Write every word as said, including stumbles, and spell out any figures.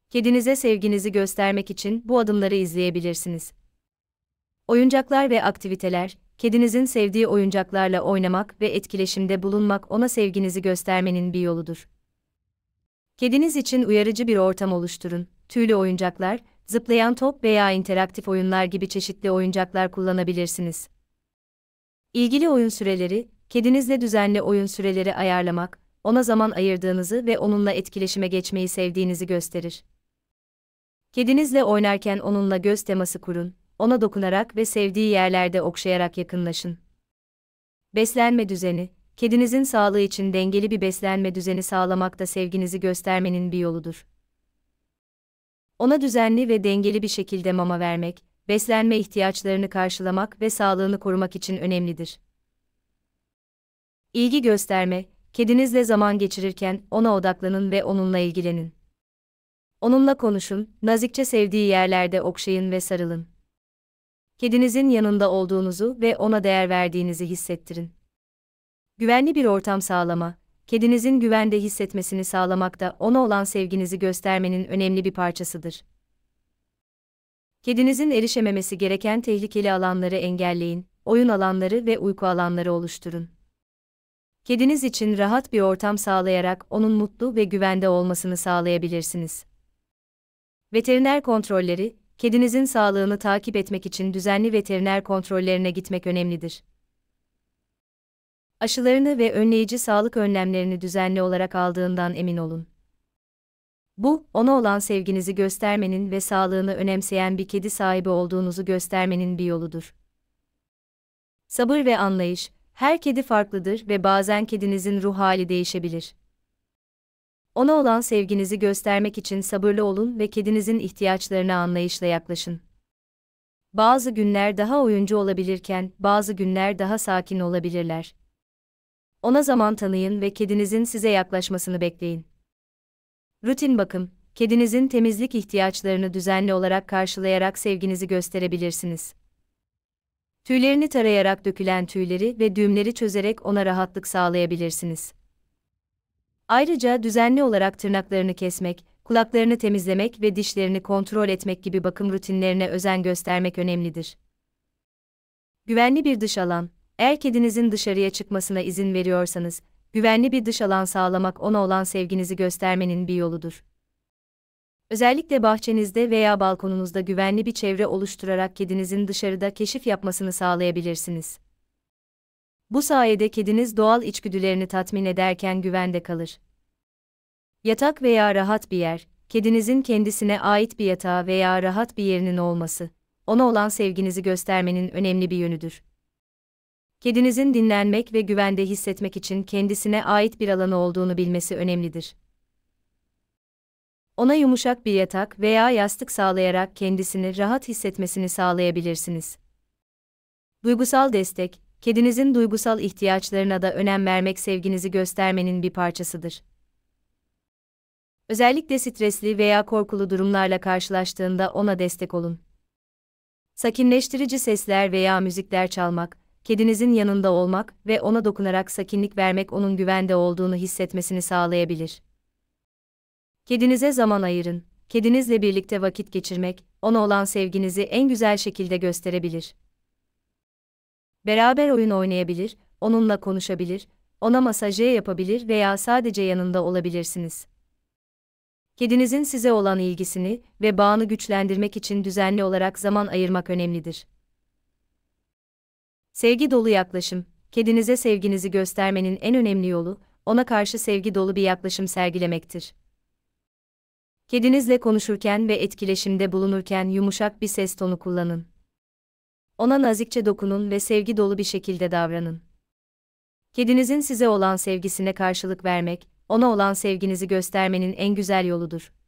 Kedinize sevginizi göstermek için bu adımları izleyebilirsiniz. Oyuncaklar ve aktiviteler, kedinizin sevdiği oyuncaklarla oynamak ve etkileşimde bulunmak ona sevginizi göstermenin bir yoludur. Kediniz için uyarıcı bir ortam oluşturun. Tüylü oyuncaklar, zıplayan top veya interaktif oyunlar gibi çeşitli oyuncaklar kullanabilirsiniz. İlgili oyun süreleri, kedinizle düzenli oyun süreleri ayarlamak, ona zaman ayırdığınızı ve onunla etkileşime geçmeyi sevdiğinizi gösterir. Kedinizle oynarken onunla göz teması kurun, ona dokunarak ve sevdiği yerlerde okşayarak yakınlaşın. Beslenme düzeni, kedinizin sağlığı için dengeli bir beslenme düzeni sağlamak da sevginizi göstermenin bir yoludur. Ona düzenli ve dengeli bir şekilde mama vermek, beslenme ihtiyaçlarını karşılamak ve sağlığını korumak için önemlidir. İlgi gösterme, kedinizle zaman geçirirken ona odaklanın ve onunla ilgilenin. Onunla konuşun, nazikçe sevdiği yerlerde okşayın ve sarılın. Kedinizin yanında olduğunuzu ve ona değer verdiğinizi hissettirin. Güvenli bir ortam sağlama, kedinizin güvende hissetmesini sağlamak da ona olan sevginizi göstermenin önemli bir parçasıdır. Kedinizin erişememesi gereken tehlikeli alanları engelleyin, oyun alanları ve uyku alanları oluşturun. Kediniz için rahat bir ortam sağlayarak onun mutlu ve güvende olmasını sağlayabilirsiniz. Veteriner kontrolleri, kedinizin sağlığını takip etmek için düzenli veteriner kontrollerine gitmek önemlidir. Aşılarını ve önleyici sağlık önlemlerini düzenli olarak aldığından emin olun. Bu, ona olan sevginizi göstermenin ve sağlığını önemseyen bir kedi sahibi olduğunuzu göstermenin bir yoludur. Sabır ve anlayış, her kedi farklıdır ve bazen kedinizin ruh hali değişebilir. Ona olan sevginizi göstermek için sabırlı olun ve kedinizin ihtiyaçlarına anlayışla yaklaşın. Bazı günler daha oyuncu olabilirken, bazı günler daha sakin olabilirler. Ona zaman tanıyın ve kedinizin size yaklaşmasını bekleyin. Rutin bakım, kedinizin temizlik ihtiyaçlarını düzenli olarak karşılayarak sevginizi gösterebilirsiniz. Tüylerini tarayarak dökülen tüyleri ve düğümleri çözerek ona rahatlık sağlayabilirsiniz. Ayrıca düzenli olarak tırnaklarını kesmek, kulaklarını temizlemek ve dişlerini kontrol etmek gibi bakım rutinlerine özen göstermek önemlidir. Güvenli bir dış alan, eğer kedinizin dışarıya çıkmasına izin veriyorsanız, güvenli bir dış alan sağlamak ona olan sevginizi göstermenin bir yoludur. Özellikle bahçenizde veya balkonunuzda güvenli bir çevre oluşturarak kedinizin dışarıda keşif yapmasını sağlayabilirsiniz. Bu sayede kediniz doğal içgüdülerini tatmin ederken güvende kalır. Yatak veya rahat bir yer, kedinizin kendisine ait bir yatağı veya rahat bir yerinin olması, ona olan sevginizi göstermenin önemli bir yönüdür. Kedinizin dinlenmek ve güvende hissetmek için kendisine ait bir alanı olduğunu bilmesi önemlidir. Ona yumuşak bir yatak veya yastık sağlayarak kendisini rahat hissetmesini sağlayabilirsiniz. Duygusal destek, kedinizin duygusal ihtiyaçlarına da önem vermek sevginizi göstermenin bir parçasıdır. Özellikle stresli veya korkulu durumlarla karşılaştığında ona destek olun. Sakinleştirici sesler veya müzikler çalmak, kedinizin yanında olmak ve ona dokunarak sakinlik vermek onun güvende olduğunu hissetmesini sağlayabilir. Kedinize zaman ayırın. Kedinizle birlikte vakit geçirmek, ona olan sevginizi en güzel şekilde gösterebilir. Beraber oyun oynayabilir, onunla konuşabilir, ona masaje yapabilir veya sadece yanında olabilirsiniz. Kedinizin size olan ilgisini ve bağını güçlendirmek için düzenli olarak zaman ayırmak önemlidir. Sevgi dolu yaklaşım, kedinize sevginizi göstermenin en önemli yolu, ona karşı sevgi dolu bir yaklaşım sergilemektir. Kedinizle konuşurken ve etkileşimde bulunurken yumuşak bir ses tonu kullanın. Ona nazikçe dokunun ve sevgi dolu bir şekilde davranın. Kedinizin size olan sevgisine karşılık vermek, ona olan sevginizi göstermenin en güzel yoludur.